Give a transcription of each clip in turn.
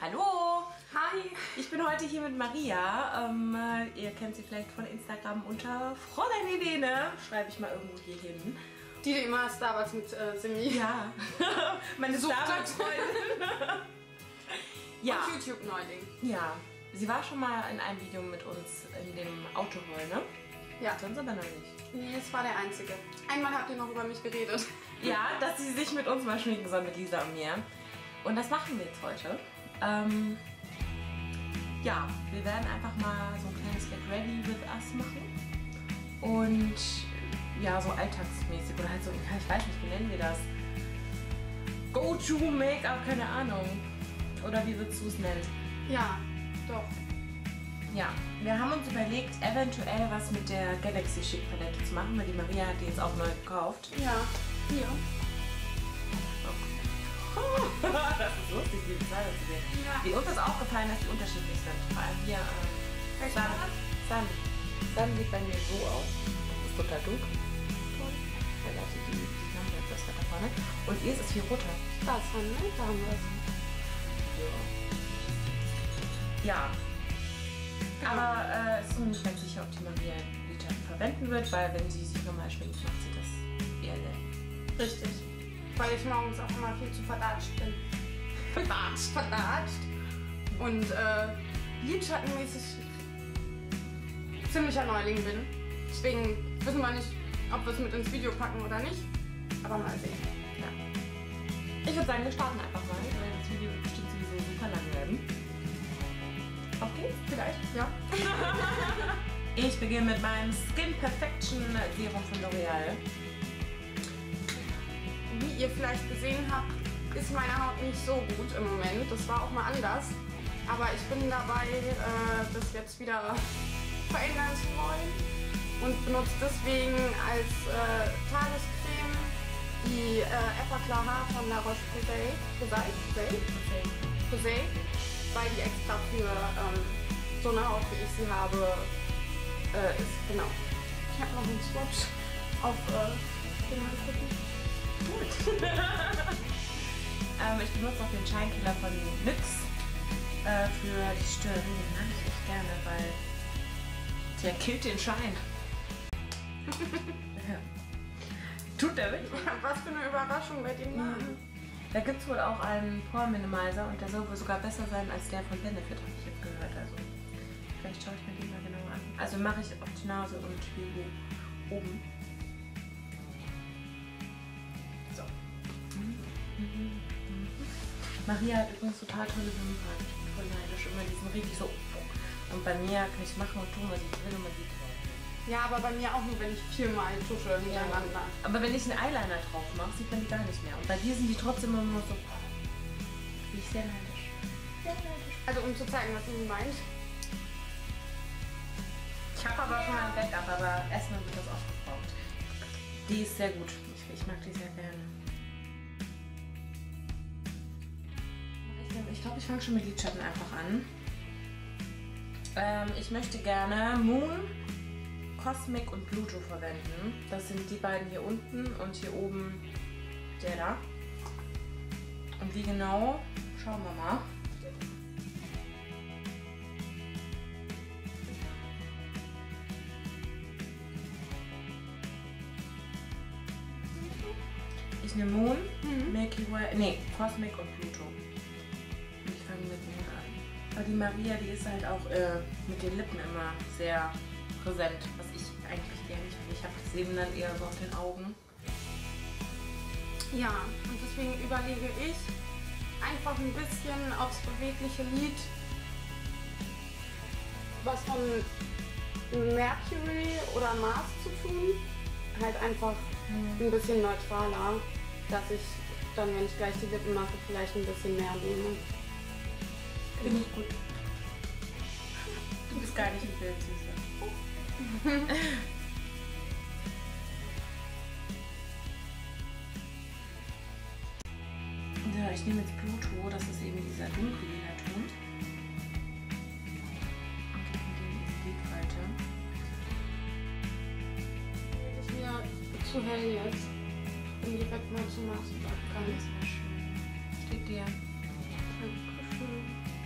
Hallo! Hi! Ich bin heute hier mit Maria. Ihr kennt sie vielleicht von Instagram unter Fräulein Helene. Schreibe ich mal irgendwo hier hin. Die immer Starbucks mit Simi. Ja, meine Starbucks-Freundin. Ja. Und YouTube-Neuling. Ja, sie war schon mal in einem Video mit uns in dem Autoroll, ne? Ja. Sonst aber noch nicht. Nee, es war der einzige. Einmal habt ihr noch über mich geredet. Ja, dass sie sich mit uns mal schminken soll, mit Lisa und mir. Und das machen wir jetzt heute. Ja, wir werden einfach mal so ein kleines Get Ready with Us machen. Und ja, so alltagsmäßig oder halt so, ich weiß nicht, wie nennen wir das? Go-to-Make-up, keine Ahnung. Oder wie würdest du es nennen? Ja, doch. Ja, wir haben uns überlegt, eventuell was mit der Galaxy Chic Palette zu machen, weil die Maria hat die jetzt auch neu gekauft. Ja, hier. Das ist lustig, die Designer zu sehen. Ja. Wie uns ist aufgefallen, dass die unterschiedlich sind. Vor allem hier, Sun sieht bei mir so aus. Das ist total dunkel. Weil da die Lampe etwas weiter vorne. Und ihr ist es viel roter. Das haben wir, da haben wir es. Ja. Aber es ist noch nicht ganz sicher, ob die Maria Lidschatten verwenden wird, weil wenn sie sich normal schminkt, macht sie das eher selten. Richtig. Weil ich morgens auch immer viel zu verdatscht bin. Verdatscht. Und lidschattenmäßig ziemlicher Neuling bin. Deswegen wissen wir nicht, ob wir es mit ins Video packen oder nicht. Aber mal sehen. Ja. Ich würde sagen, wir starten einfach mal, weil das Video wird bestimmt sowieso super lang werden. Auf geht's? Vielleicht? Ja. Ich beginne mit meinem Skin Perfection Serum von L'Oreal. Wie ihr vielleicht gesehen habt, ist meine Haut nicht so gut im Moment. Das war auch mal anders. Aber ich bin dabei, das jetzt wieder verändern zu wollen. Und benutze deswegen als Tagescreme die Effaclar von La Roche-Posay. Posay. Weil die extra für so eine Haut, wie ich sie habe, ist. Genau. Ich habe noch einen Swatch auf den gucken. Gut. Ich benutze auch den Shine Killer von NYX für die Stirn. Den mag ich echt gerne, weil der killt den Shine. Ja. Tut der wirklich? Was für eine Überraschung bei dem Namen. Da gibt es wohl auch einen Pore Minimizer und der soll wohl sogar besser sein als der von Benefit, habe ich jetzt gehört. Also vielleicht schaue ich mir den mal genauer an. Also mache ich auf die Nase und hier oben. So. Maria hat übrigens total tolle Wimpern. Ich bin voll neidisch. Immer die sind richtig so. Und bei mir kann ich machen und tun, was ich will und man sieht es. Ja, aber bei mir auch nur, wenn ich viermal tusche hintereinander. Aber wenn ich einen Eyeliner drauf mache, sieht man die gar nicht mehr. Und bei dir sind die trotzdem immer nur so. Bin ich sehr neidisch. Sehr neidisch. Also um zu zeigen, was du meinst. Ich habe aber schon ein Backup, aber erstmal wird das aufgebraucht. Die ist sehr gut. Ich mag die sehr gerne. Ich glaube, ich fange schon mit Lidschatten einfach an. Ich möchte gerne Moon, Cosmic und Pluto verwenden. Das sind die beiden hier unten und hier oben der da. Und wie genau, schauen wir mal. Ich nehme Moon, Milky Way, nee, Cosmic und Pluto. Und ich fange mit Moon an. Aber die Maria, die ist halt auch mit den Lippen immer sehr präsent, was ich eigentlich eher nicht will. Ich habe das Leben dann eher so auf den Augen. Ja, und deswegen überlege ich, einfach ein bisschen aufs bewegliche Lid was von Mercury oder Mars zu tun. Halt einfach ein bisschen neutraler, dass ich dann, wenn ich gleich die Lippen mache, vielleicht ein bisschen mehr nehme. Finde ich gut. Du bist gar nicht im Bild, Süße. Ja, ich nehme jetzt Pluto, das ist eben dieser dunkellila Ton. Und gebe den in die Lidfalte. Das ist mir zu hell jetzt, um direkt mal zu machen. Ganz schön. Steht dir. Dankeschön.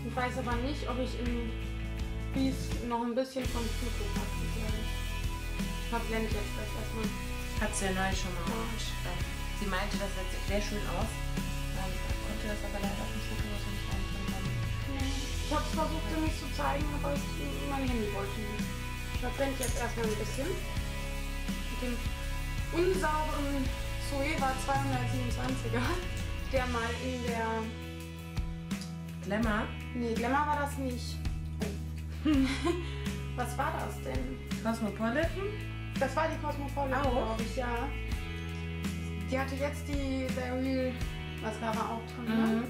Ich weiß aber nicht, ob ich in Ries noch ein bisschen von Pluto packen werde. Ich verblende jetzt das erstmal. Hat sie ja neu schon mal gemacht. Sie meinte, das sieht sehr schön aus. Konnte das aber leider auf dem Foto so nicht einfangen. Ich habe es versucht, dir nicht zu zeigen, aber mein Handy wollte nicht. Ich verblende jetzt erstmal ein bisschen. Mit dem unsauberen Zoeva 227er, der mal in der... Glamour? Nee, Glamour war das nicht. Was war das denn? Cosmopolitan? Das war die Cosmopolitan, glaube ich, ja. Die hatte jetzt die The Real Mascara auch drin, ne?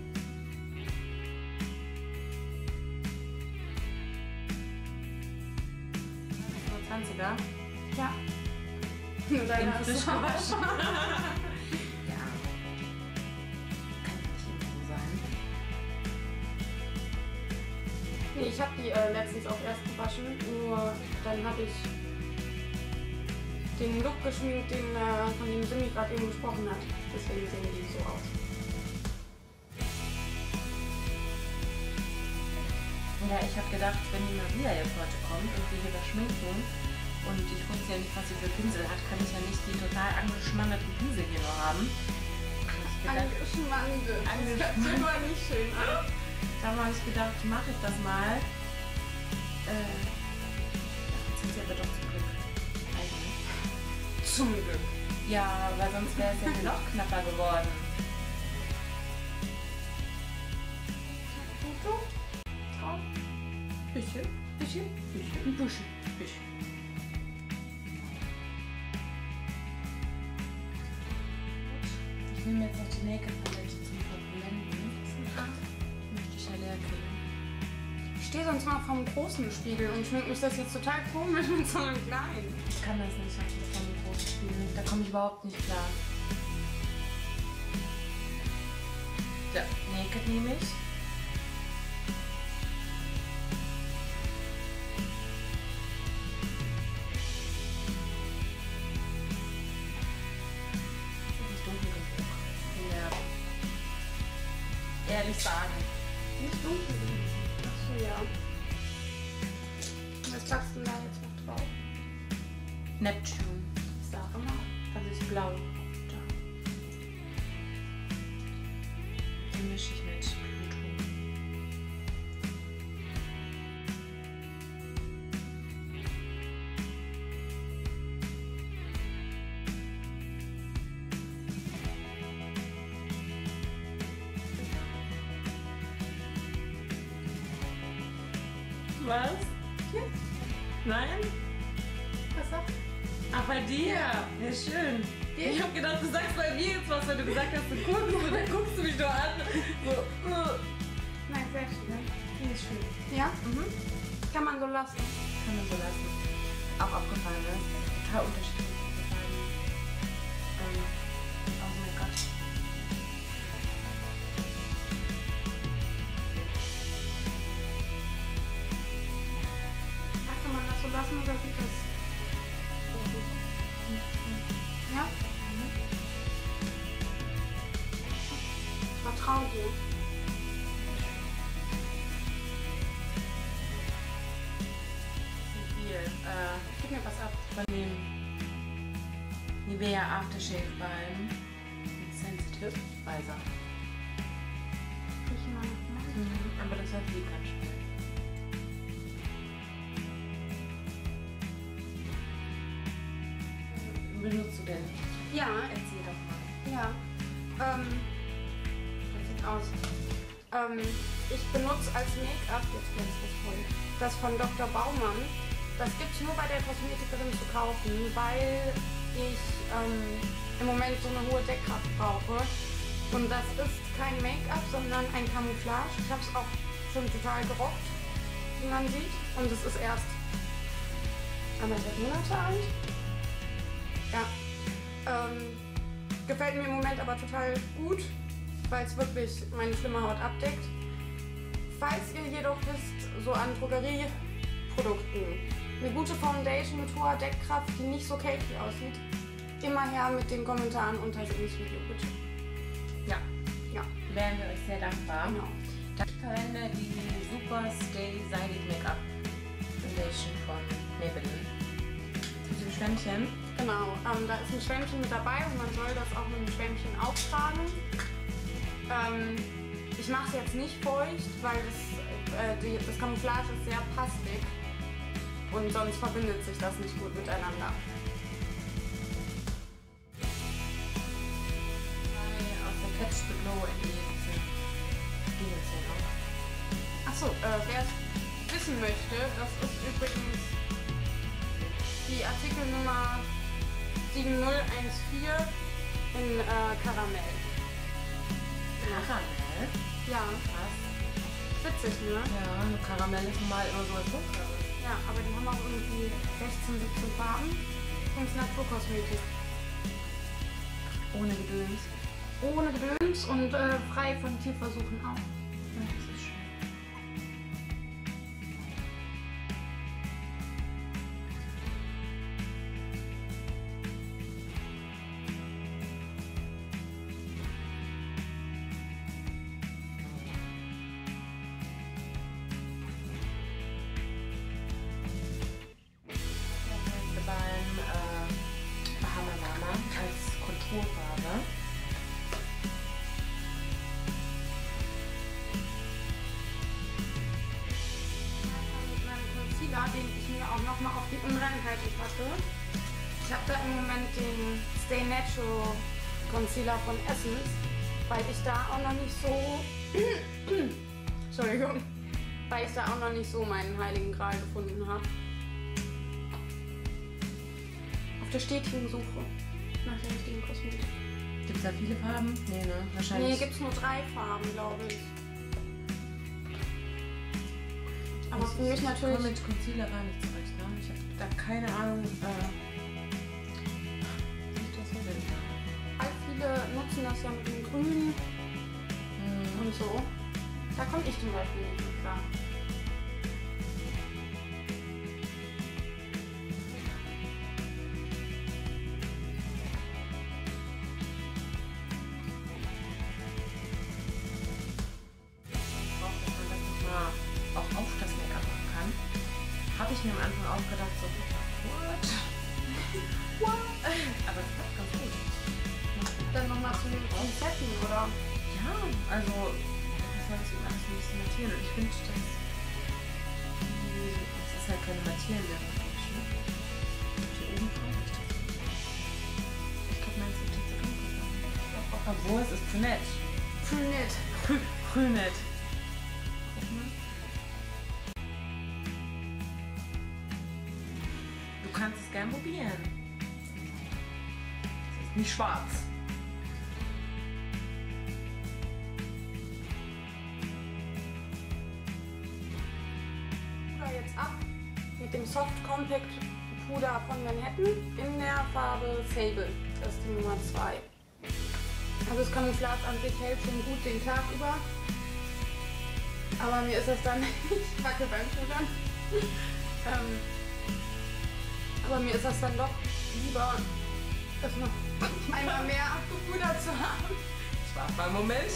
20er? Ja. Nur deine frisch hast du auch. gewaschen. Ja. Kann nicht immer so sein. Nee, ich habe die letztens auch erst gewaschen, nur dann habe ich den Look geschminkt, von dem Simi gerade eben gesprochen hat. Deswegen sehen die so aus. Ja, ich habe gedacht, wenn die Maria jetzt heute kommt und wir hier was schminken und ich wusste ja nicht, was sie für Pinsel hat, kann ich ja nicht die total angeschmanderten Pinsel hier nur haben. Angeschmandelt. Das hört immer nicht schön an. Da habe ich gedacht, mache ich das mal. Jetzt sind sie aber doch zum Glück. Eigentlich. Zum Glück. Ja, weil sonst wäre es ja noch knapper geworden. Foto? Drauf? Bisschen. Bisschen? Bisschen. Ein bisschen. Bisschen. Ich nehme jetzt noch die Make-up-Palette zum Verblenden. Möchte ich ja leer kriegen. Ich stehe sonst mal vorm großen Spiegel und schmink mich das jetzt total komisch mit so einem kleinen. Ich kann das nicht auf dem großen Spiegel. Da komme ich überhaupt nicht klar. Ja, Naked nehme ich. Ehrlich sagen. Nicht dunkel. Achso, ja. Was packst du da jetzt noch drauf? Neptune. Sag mal. Das ist blau. Da. Den mische ich mit Pluto. Was? Ja. Nein? Was sagst Ach, bei dir? Ja, schön. Ich hab gedacht, du sagst bei mir jetzt was, weil du gesagt hast, du guckst und dann guckst du mich doch an. So, Nein, sehr schön. Die ist schön. Ja? Kann man so lassen. Kann man so lassen. Auch aufgefallen, ne? Total unterschiedlich aufgefallen. Oh mein Gott. Kann man das so lassen oder sieht das? Ja? Ich vertraue dir. Viel. Gib mir was ab. Von dem Nivea Aftershave Balm. Sensitive. Weiser. Riech mal noch. Aber das verfliegt ganz schnell. Benutzt du denn? Ja, Erzähl doch mal. ja. Das sieht aus. Ich benutze als Make-up, jetzt glänzt das voll, das von Dr. Baumann. Das gibt es nur bei der Kosmetikerin zu kaufen, weil ich im Moment so eine hohe Deckkraft brauche. Und das ist kein Make-up, sondern ein Camouflage. Ich habe es auch schon total gerockt, wie man sieht. Und es ist erst 1,5 Monate alt. Ja. Gefällt mir im Moment aber total gut, weil es wirklich meine schlimme Haut abdeckt. Falls ihr jedoch wisst, so an Drogerieprodukten, eine gute Foundation mit hoher Deckkraft, die nicht so cakey aussieht, immer her mit den Kommentaren unter das Video, bitte. Ja. Ja, Wären wir euch sehr dankbar. genau. Ich verwende die Super Stay Seidig Make-up Foundation von Maybelline. Mit dem Schwämmchen. Genau, da ist ein Schwämmchen mit dabei und man soll das auch mit dem Schwämmchen auftragen. Ich mache es jetzt nicht feucht, weil das Camouflage ist sehr pastig und sonst verbindet sich das nicht gut miteinander. Aus der Catch the Glow in die Dinge. Achso, wer es wissen möchte, das ist übrigens die Artikelnummer 7014 in Karamell. Karamell? Ja. Krass. Witzig, ne? Ja, eine Karamell ist normal immer so was Dunkleres. Ja, aber die haben auch irgendwie 16, 17 Farben. Und es ist Naturkosmetik. Ohne Gedöns. Ohne Gedöns und frei von Tierversuchen auch. Ja, das ist schön. Als Konturfarbe. Mit meinem Concealer, den ich mir auch nochmal auf die Unreinheiten packe. Ich habe da im Moment den Stay Natural Concealer von Essence, weil ich da auch noch nicht so Entschuldigung, weil ich da auch noch nicht so meinen heiligen Gral gefunden habe. Auf der stetigen Suche nach der richtigen Kosmetik. Gibt es da viele Farben? Nee, ne? Wahrscheinlich. Nee, gibt es nur 3 Farben, glaube ich. Aber für mich Ich natürlich. komme mit Concealer gar nicht zurecht, ne? Ich habe da keine Ahnung, wie ich das verwende. All viele nutzen das ja mit dem Grün und so. Da komme ich zum Beispiel nicht mit klar. Auch auf das Make-up machen kann, habe ich mir am Anfang auch gedacht, so, what? Aber das klappt ganz gut. Dann nochmal zu den Pinzetten, oder? Ja, also, das soll das eben alles ein bisschen mattieren. Und ich finde, das ist halt keine mattierende Foundation. Hier oben brauche ich das nicht. Ich glaube, mein sieht jetzt so dunkel aus. Obwohl, es ist brünett. Brünett. Brünett. Du kannst es gern probieren. Es ist nicht schwarz. Puder jetzt ab mit dem Soft Compact Puder von Manhattan in der Farbe Sable. Das ist die Nummer 2. Also das Camouflage an sich hält schon gut den Tag über. Aber mir ist das dann, ich packe beim Pudern. Aber mir ist das dann doch lieber, das noch einmal mehr abgepudert zu haben. Ich warte mal einen Moment.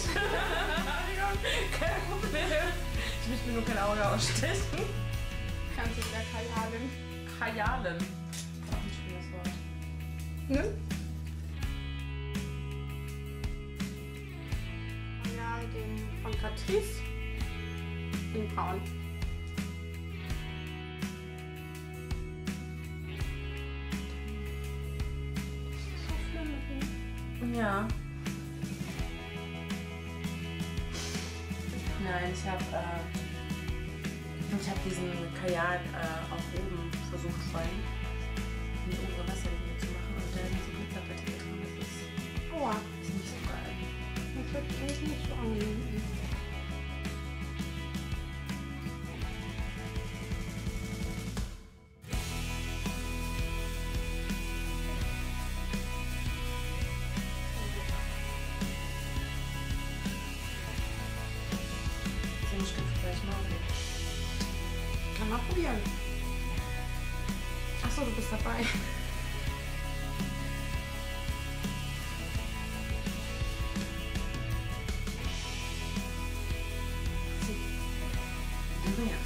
Kein Problem. Ich möchte mir nur kein Auge ausstechen. Kannst du wieder Kajalen. Kajalen. Auch ein schönes Wort. Ne? Ja, den von Catrice. Den braun. So schlimm mit ihm. Ja. Nein, ich habe diesen Kajal auch oben versucht, voll in die obere Wasserlinie zu machen und dann so Glitzerpartikel drin. Das Aua. ist nicht so geil. Das wird eigentlich nicht so angenehm. Den Stift gleich morgen. Kann man probieren. Achso, du bist dabei. konzentrieren.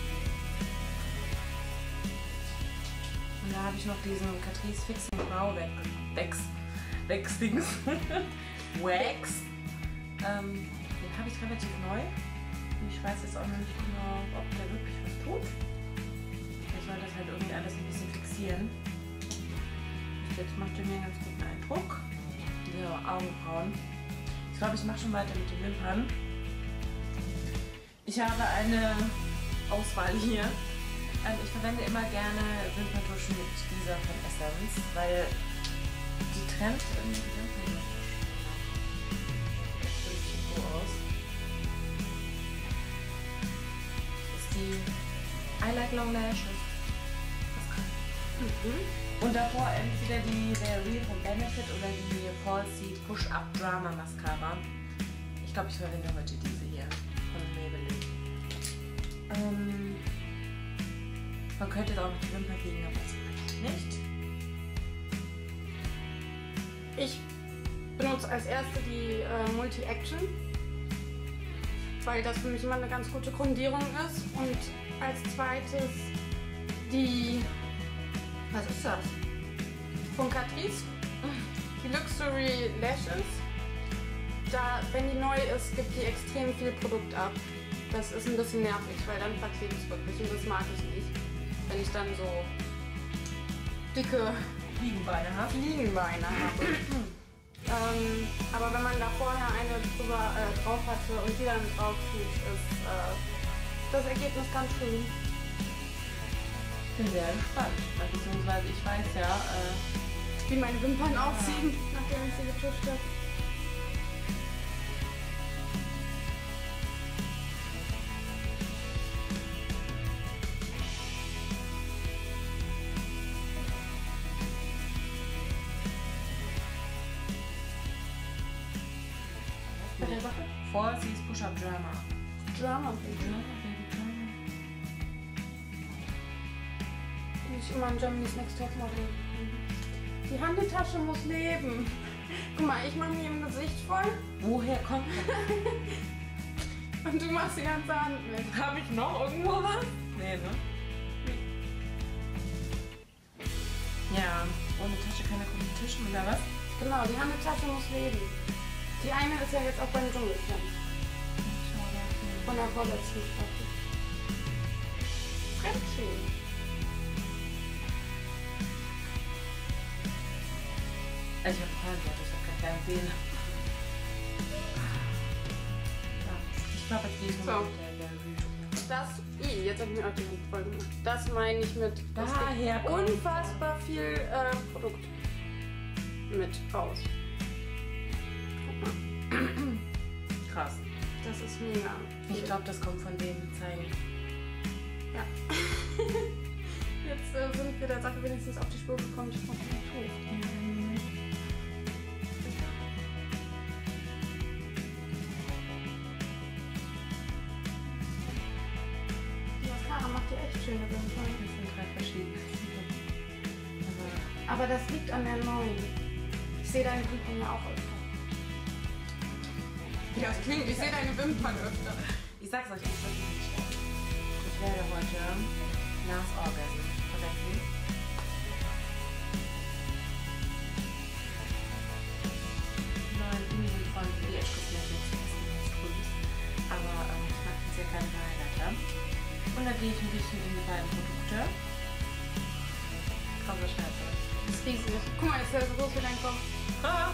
Und da habe ich noch diesen Catrice Fixing Brow Wax Dings. Wax. Den habe ich relativ neu. Ich weiß jetzt auch noch nicht genau, ob der wirklich was tut. Ich soll das halt irgendwie alles ein bisschen fixieren. Jetzt macht er mir einen ganz guten Eindruck. So, Augenbrauen. Ich glaube, ich mache schon weiter mit den Wimpern. Ich habe eine Auswahl hier. Ich verwende immer gerne Wimperntuschen mit dieser von Essence, weil die trennt irgendwie die Wimpern. Das sieht so aus. Das ist die I Like Long Lashes. Und davor entweder der Real von Benefit oder die Falsies Push-Up Drama Mascara. Ich glaube, ich verwende heute diese hier von Maybelline. Man könnte jetzt auch mit die Wimpern kriegen, aber das mache ich nicht. Ich benutze als erste die Multi-Action, weil das für mich immer eine ganz gute Grundierung ist. Und als zweites die, was ist das? Von Catrice, die Luxury Lashes. Da, wenn die neu ist, gibt die extrem viel Produkt ab. Das ist ein bisschen nervig, weil dann verklebt es wirklich und das mag ich nicht. Wenn ich dann so dicke Fliegenbeine habe. Aber wenn man da vorher eine drauf hatte und die dann drauf tut, ist das Ergebnis ganz schön. Ich bin sehr gespannt, beziehungsweise ich weiß ja, wie meine Wimpern aussehen, nachdem ich sie getuscht habe. Falsies Push-Up Drama. Drama, Baby. Ich immer ein Germany's Next Top Model. Die Handeltasche muss leben. Guck mal, ich mache mir im Gesicht voll. Woher kommt das? Und du machst die ganze Hand mit. Habe ich noch irgendwo was? Nee, ne? Ja, ohne Tasche keine Competition oder was? Genau, die Handeltasche muss leben. Die eine ist ja jetzt auch beim Dschungelcamp. Von der vorletzten Staffel. Fremdschämen. Also ich habe Fernseher, ich habe kein Fernsehen. Ja, ich glaube, jetzt gehe ich So. mal mit der Review. Das, jetzt habe ich mir auch die Hand voll gemacht. Das meine ich mit, das Daher gibt kommt unfassbar viel Produkt mit raus. Krass. Das ist mega. Ich glaube, das kommt von denen zeigen. Ja. Jetzt sind wir der Sache wenigstens auf die Spur gekommen, die von mir tut. Die Mascara macht dir echt schöne Wimpern. Das sind 3 verschiedene. Aber das liegt an der neuen. Ich sehe deine Wimpern ja auch öfter. Wie das klingt, ich sehe deine Wimpern öfter. Ich sag's euch, ich wirklich nicht schlecht. Ich werde heute Last Orgasm verwenden. Neuen Union von BH Cosmetics. Das ist nichts Grünes. Aber ich mag jetzt ja keine Highlighter. Und da gehe ich ein bisschen in die beiden Produkte. Komm, so scheiße. Das ist riesig. Guck mal, ist der so groß wie dein Kopf. Ah!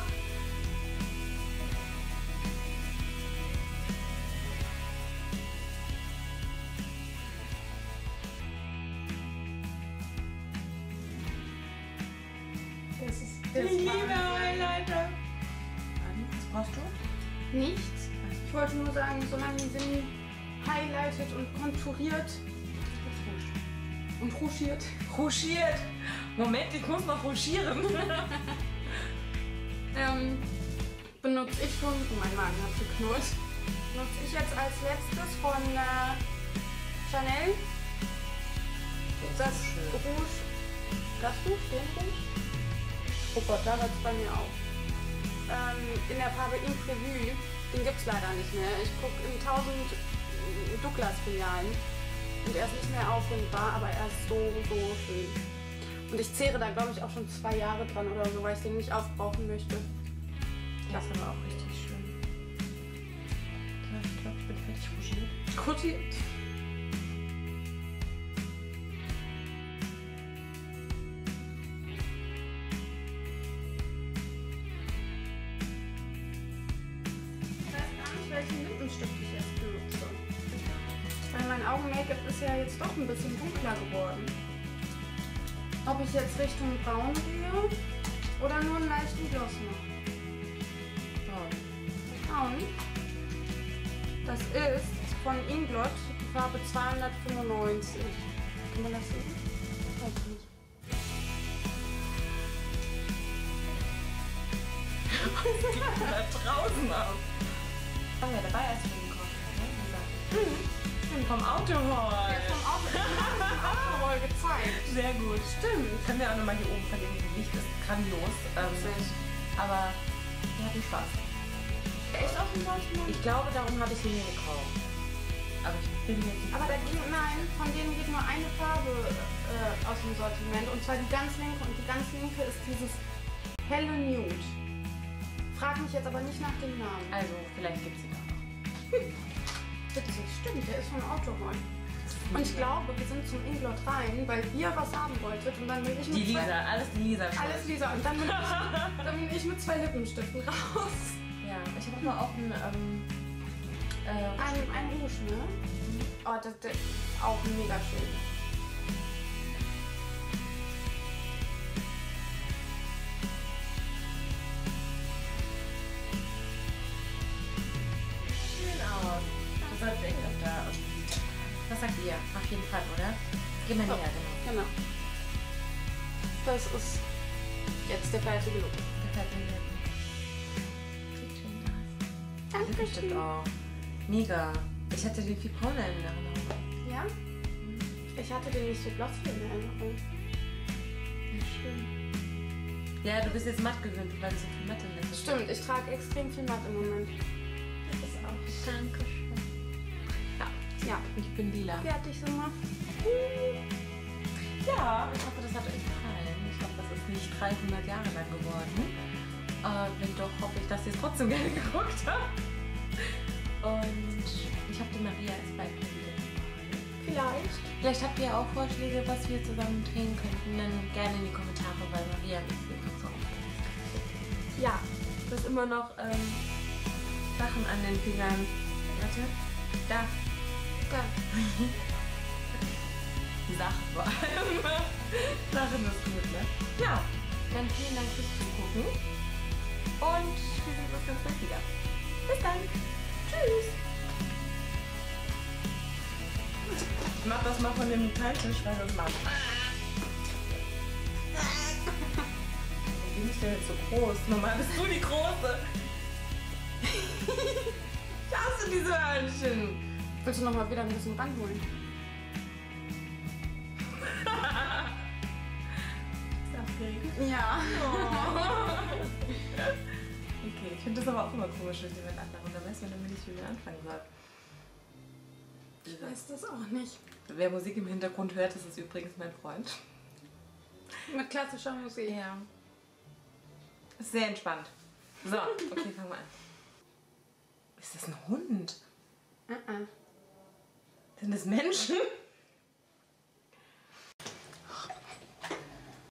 Das Liebe war Highlighter! Was brauchst du? nichts. Ich wollte nur sagen, solange sie highlightet und konturiert und roughiert. Roughiert! Moment, ich muss noch roughieren. Benutze ich schon, oh, mein Magen hat geknurrt, benutze ich jetzt als letztes von Chanel das Rouge, den Rouge? Oh Gott, da hört es bei mir auf. In der Farbe Imprévu, den gibt es leider nicht mehr. Ich gucke in 1000 Douglas-Filialen Und er ist nicht mehr auffindbar, aber er ist so, so schön. Und ich zehre da, glaube ich, auch schon 2 Jahre dran oder so, weil ich den nicht aufbrauchen möchte. Das ist aber auch richtig schön. Ich glaube, ich bin fertig rougir. Rougir. Ich weiß gar nicht, welchen Lippenstift ich jetzt benutze. Weil mein Augen-Make-up ist ja jetzt doch ein bisschen dunkler geworden. Ob ich jetzt Richtung Braun gehe oder nur einen leichten Gloss mache. Braun. Das ist von Inglot die Farbe 295. Kann man das sehen? Weiß ich nicht. Was geht denn da draußen ab? Oh ja, dabei hast du den gekauft. Vom Autohaul. Der ist vom Autoroll gezeigt. Sehr gut. Stimmt. Können wir auch nochmal hier oben verlinken. Das Licht ist grandios. Aber wir hatten Spaß. Echt aus dem Sortiment? Ich glaube, darum habe ich ihn mir gekauft. Aber ich bin jetzt nicht. Aber da ging, nein, von denen geht nur eine Farbe aus dem Sortiment. Und zwar die ganz linke. Und die ganz linke ist dieses helle Nude. Frag mich jetzt aber nicht nach dem Namen. Also, vielleicht gibt es sie doch noch. Witzig, stimmt, der ist von Autoroll. Und ich glaube, wir sind zum Inglot rein, weil ihr was haben wolltet. Und dann bin ich mit Die Lisa, alles die Lisa. Alles Lisa. Und dann bin ich mit 2 Lippenstiften raus. Ja, ich habe auch einen Ein Rouge, ne? Oh, das ist auch mega schön. schön aus. Das sollte ich öfter. Was sagt ihr? Auf jeden Fall, oder? Geh mal näher, genau. Genau. Das ist jetzt der fertige Look. Gefällt mir sehr gut. Sieht schön aus. Danke Bestimmt schön. auch. Mega. Ich hatte den viel brauner in Erinnerung. Ja? Ich hatte den nicht so glossy in Erinnerung. Ja, schön. Ja, du bist jetzt matt gewöhnt, weil du so viel Matt in der Stimmt, ich trage extrem viel Matt im Moment. Das ist auch. Dankeschön. Ja. Ich bin lila. Fertig sind wir. Ja, ich hoffe, das hat euch gefallen. Ich hoffe, das ist nicht 300 Jahre lang geworden. Wenn doch, hoffe ich, dass ihr es trotzdem gerne geguckt habt. Und ich habe die Maria als Beispiel. Vielleicht habt ihr auch Vorschläge, was wir zusammen drehen könnten. Dann gerne in die Kommentare, weil Maria und ich sind so aufgeregt. Ja. Du hast immer noch Sachen an den Fingern. Warte. Da. Da. Die Sache vor allem. Sachen ist gut, ne? Ja. Dann vielen Dank fürs Zugucken. Und wir sehen uns ganz bald wieder. Bis dann. Tschüss. Ich mach das mal von dem Teiltisch, weil das macht. Warum bist du jetzt so groß? Normal bist du die Große. Ich hasse diese Hörnchen. Willst du noch mal wieder ein bisschen ranholen? Ist aufgeregt. Ja. Okay, ich finde das aber auch immer komisch, wenn jemand anderen da weiß, wenn er mir nicht wieder anfangen soll. Ich weiß das auch nicht. Wer Musik im Hintergrund hört, das ist übrigens mein Freund. Mit klassischer Musik. Ja. Ist sehr entspannt. So, okay, fangen wir an. Ist das ein Hund? Sind das Menschen?